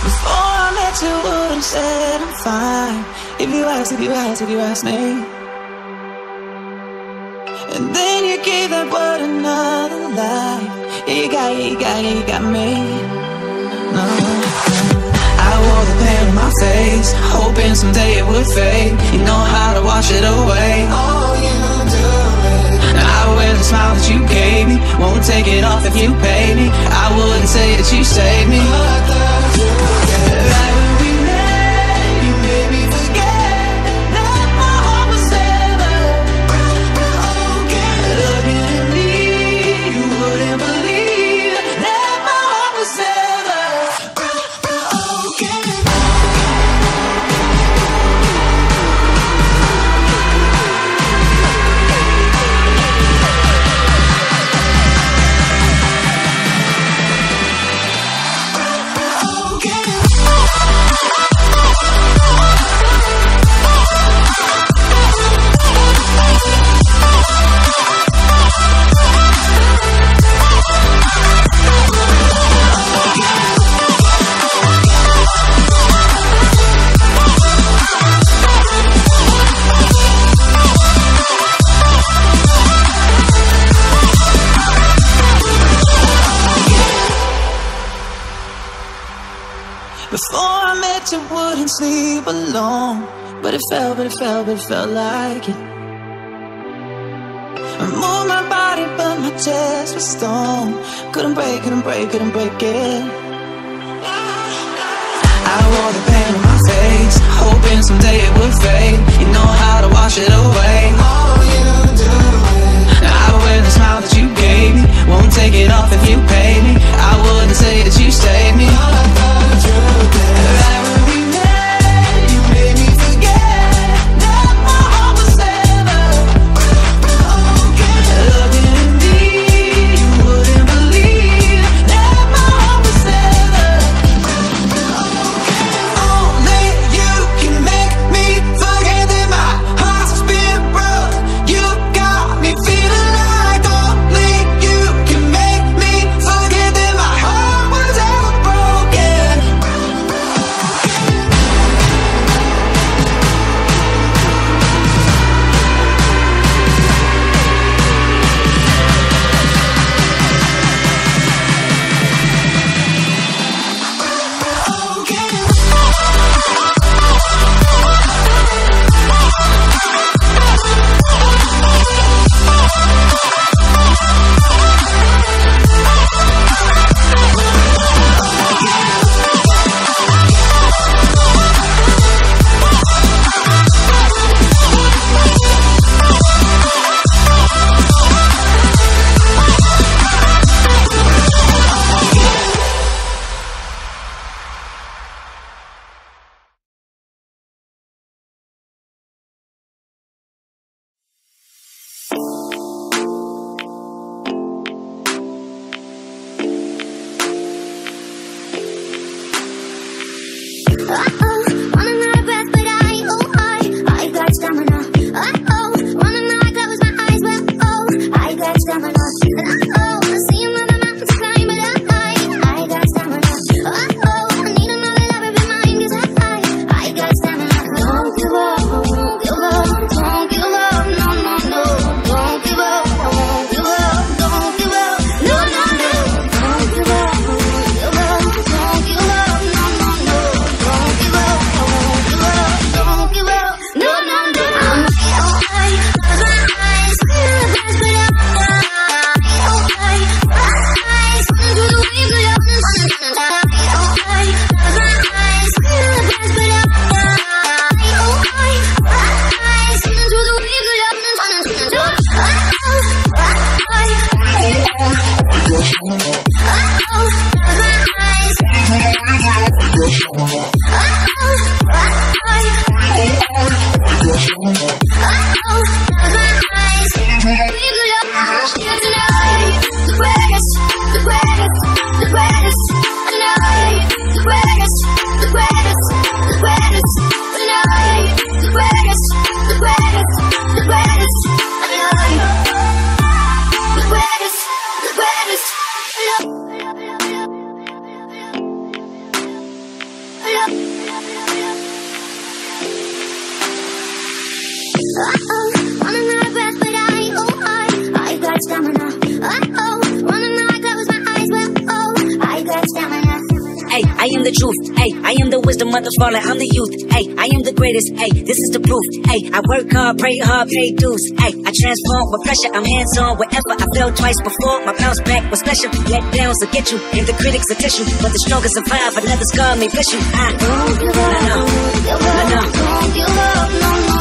Before I met you, wouldn't said I'm fine. If you ask me. And then you gave that word another life. Yeah, you got me. No. I wore the pain on my face, hoping someday it would fade. You know how to wash it away. Oh, you do it. I wear the smile that you gave me, won't take it off if you pay me. I wouldn't say that you saved me. Right when we met, you made me forget that my heart was ever broken. Looking at me, you wouldn't believe that my heart was ever broken. Before I met you, wouldn't sleep alone, but it felt like it. I moved my body, but my chest was stone. Couldn't break it. I wore the pain on my face, hoping someday it would fade. You know how to wash it away. Oh, you do it. I wear the smile that you gave me, won't take it off if you pay me. I wouldn't say that you saved me. Right when we met, you made me forget that my heart was ever broken. Looking at me, you wouldn't believe that my heart was ever broken. Only you can make me forget that my heart's been broke. You got me feeling like only you can make me forget that my heart was ever broken. truth. Hey, I am the wisdom of the fallen, I'm the youth. Hey, I am the greatest. Hey, this is the proof. Hey, I work hard, pray hard, pay dues. Hey, I transform with pressure, I'm hands-on. Wherever I fell twice before, my bounce back was special. Let downs will get you, and the critics will test you, but the strongest survive. Another scar may bless you. Don't give up, don't give up, don't give up, no more.